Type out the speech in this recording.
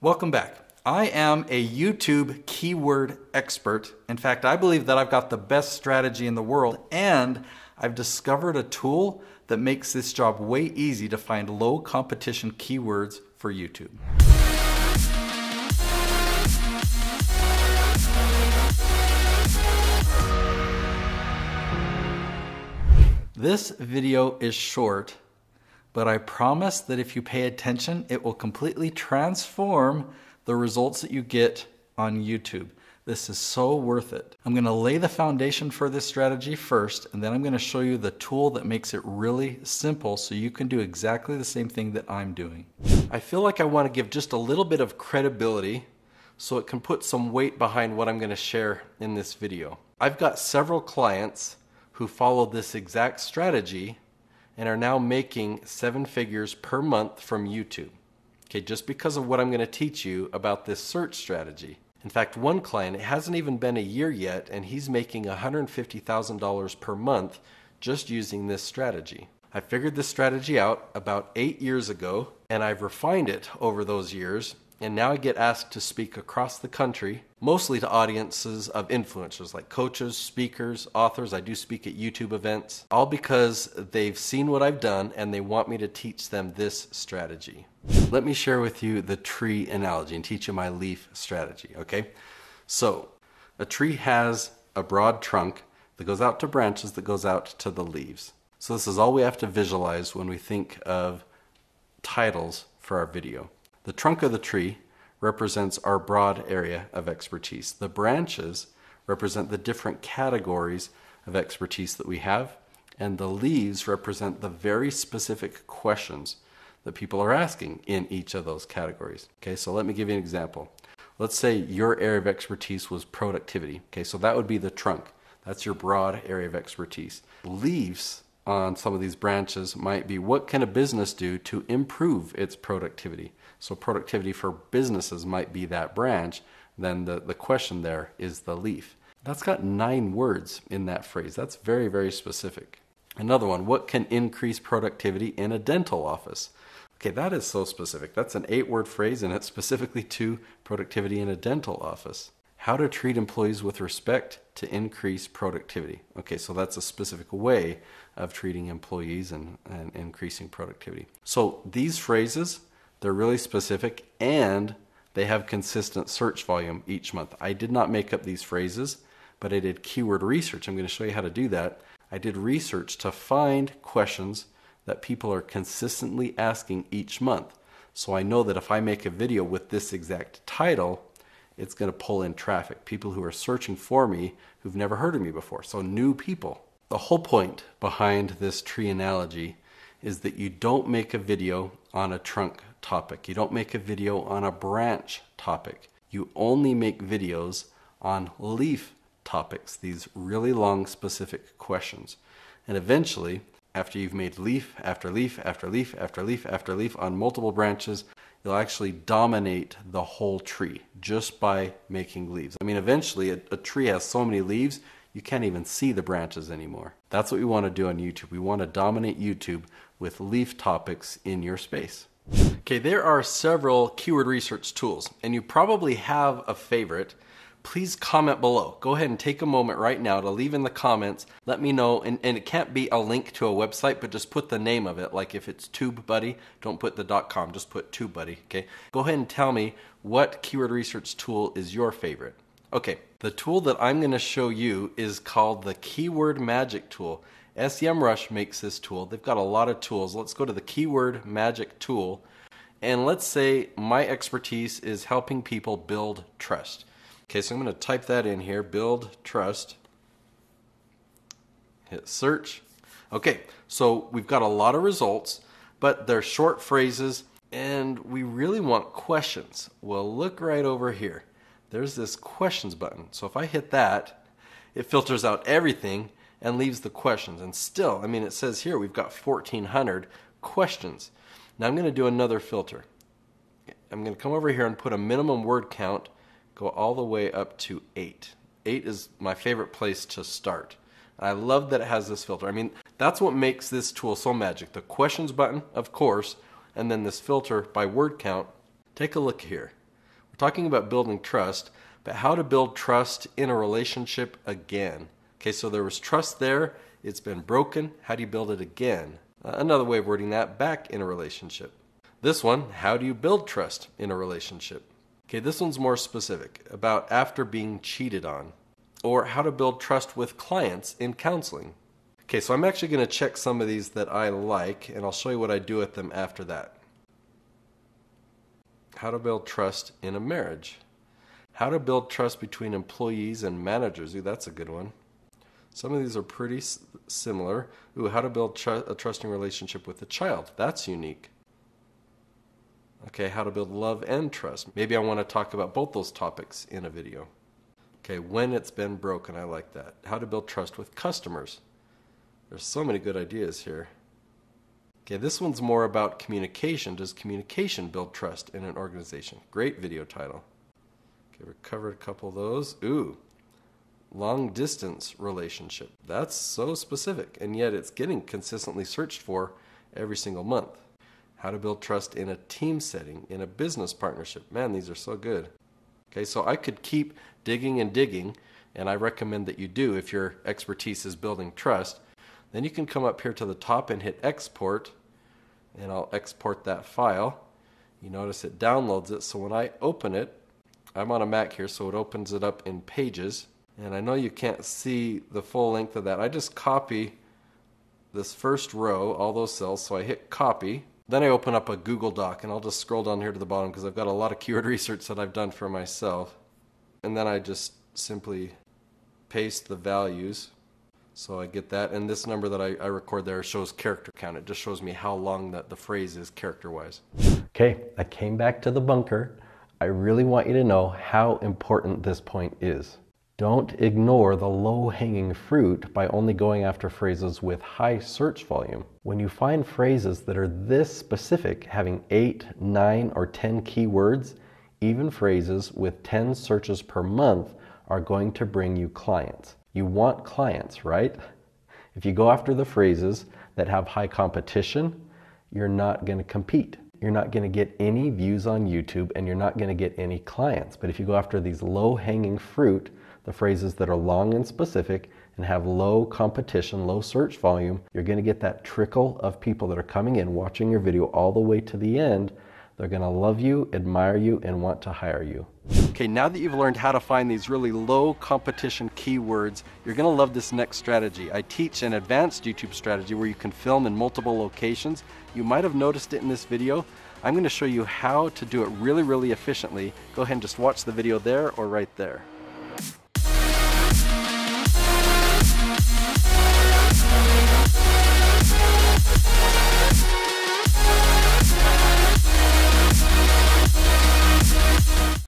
Welcome back. I am a YouTube keyword expert. In fact, I believe that I've got the best strategy in the world, and I've discovered a tool that makes this job way easy to find low competition keywords for YouTube. This video is short, but I promise that if you pay attention, it will completely transform the results that you get on YouTube. This is so worth it. I'm going to lay the foundation for this strategy first, and then I'm going to show you the tool that makes it really simple so you can do exactly the same thing that I'm doing. I feel like I want to give just a little bit of credibility so it can put some weight behind what I'm going to share in this video. I've got several clients who follow this exact strategy and are now making 7 figures per month from YouTube. Okay, just because of what I'm going to teach you about this search strategy. In fact, one client, it hasn't even been a year yet, and he's making $150,000 per month just using this strategy. I figured this strategy out about 8 years ago, and I've refined it over those years, and now I get asked to speak across the country, mostly to audiences of influencers like coaches, speakers, authors. I do speak at YouTube events, all because they've seen what I've done and they want me to teach them this strategy. Let me share with you the tree analogy and teach you my leaf strategy, okay? So, a tree has a broad trunk that goes out to branches that goes out to the leaves. So this is all we have to visualize when we think of titles for our video. The trunk of the tree represents our broad area of expertise. The branches represent the different categories of expertise that we have, and the leaves represent the very specific questions that people are asking in each of those categories. Okay, so let me give you an example. Let's say your area of expertise was productivity. Okay, so that would be the trunk. That's your broad area of expertise. Leaves on some of these branches might be, what can a business do to improve its productivity? So productivity for businesses might be that branch. Then the question there is the leaf. That's got 9 words in that phrase. That's very, very specific. Another one, what can increase productivity in a dental office? Okay, that is so specific. That's an 8-word phrase, and it's specifically to productivity in a dental office. How to treat employees with respect to increase productivity. Okay, so that's a specific way of treating employees and increasing productivity. So these phrases, they're really specific, and they have consistent search volume each month. I did not make up these phrases, but I did keyword research. I'm going to show you how to do that. I did research to find questions that people are consistently asking each month. So I know that if I make a video with this exact title, it's going to pull in traffic. People who are searching for me who've never heard of me before. So new people. The whole point behind this tree analogy is that you don't make a video on a trunk topic. You don't make a video on a branch topic. You only make videos on leaf topics, these really long specific questions. And eventually, after you've made leaf after leaf after leaf after leaf after leaf on multiple branches, you'll actually dominate the whole tree just by making leaves. I mean, eventually a tree has so many leaves, you can't even see the branches anymore. That's what we want to do on YouTube. We want to dominate YouTube with leaf topics in your space. Okay, there are several keyword research tools, and you probably have a favorite. Please comment below. Go ahead and take a moment right now to leave in the comments. Let me know, and it can't be a link to a website, but just put the name of it. Like if it's TubeBuddy, don't put the .com, just put TubeBuddy, okay? Go ahead and tell me what keyword research tool is your favorite. Okay, the tool that I'm going to show you is called the Keyword Magic Tool. SEMrush makes this tool. They've got a lot of tools. Let's go to the Keyword Magic Tool, and let's say my expertise is helping people build trust. Okay, so I'm going to type that in here, build trust, hit search. Okay, so we've got a lot of results, but they're short phrases, and we really want questions. Well, look right over here. There's this questions button. So if I hit that, it filters out everything and leaves the questions. And still, I mean, it says here we've got 1,400 questions. Now I'm going to do another filter. I'm going to come over here and put a minimum word count, go all the way up to 8. 8 is my favorite place to start. I love that it has this filter. I mean, that's what makes this tool so magic. The questions button, of course, and then this filter by word count. Take a look here. We're talking about building trust, but how to build trust in a relationship again. Okay, so there was trust there, it's been broken, how do you build it again? Another way of wording that, back in a relationship. This one, how do you build trust in a relationship? Okay, this one's more specific, about after being cheated on, or how to build trust with clients in counseling. Okay, so I'm actually going to check some of these that I like, and I'll show you what I do with them after that. How to build trust in a marriage. How to build trust between employees and managers. Ooh, that's a good one. Some of these are pretty similar. Ooh, how to build a trusting relationship with a child. That's unique. Okay, how to build love and trust. Maybe I want to talk about both those topics in a video. Okay, when it's been broken. I like that. How to build trust with customers. There's so many good ideas here. Okay, this one's more about communication. Does communication build trust in an organization? Great video title. Okay, we covered a couple of those. Ooh, long distance relationship. That's so specific, and yet it's getting consistently searched for every single month. How to build trust in a team setting, in a business partnership. Man, these are so good. Okay, so I could keep digging and digging, and I recommend that you do if your expertise is building trust. Then you can come up here to the top and hit export, and I'll export that file. You notice it downloads it, so when I open it, I'm on a Mac here, so it opens it up in Pages. And I know you can't see the full length of that. I just copy this first row, all those cells, so I hit copy. Then I open up a Google Doc, and I'll just scroll down here to the bottom because I've got a lot of keyword research that I've done for myself. And then I just simply paste the values. So I get that, and this number that I record there shows character count. It just shows me how long the phrase is character-wise. Okay, I came back to the bunker. I really want you to know how important this point is. Don't ignore the low-hanging fruit by only going after phrases with high search volume. When you find phrases that are this specific, having 8, 9, or 10 keywords, even phrases with 10 searches per month are going to bring you clients. You want clients, right? If you go after the phrases that have high competition, you're not going to compete. You're not going to get any views on YouTube, and you're not going to get any clients. But if you go after these low-hanging fruit, the phrases that are long and specific and have low competition, low search volume, you're going to get that trickle of people that are coming in, watching your video all the way to the end. They're going to love you, admire you, and want to hire you. Okay, now that you've learned how to find these really low competition keywords, you're going to love this next strategy. I teach an advanced YouTube strategy where you can film in multiple locations. You might have noticed it in this video. I'm going to show you how to do it really, really efficiently. Go ahead and just watch the video there or right there.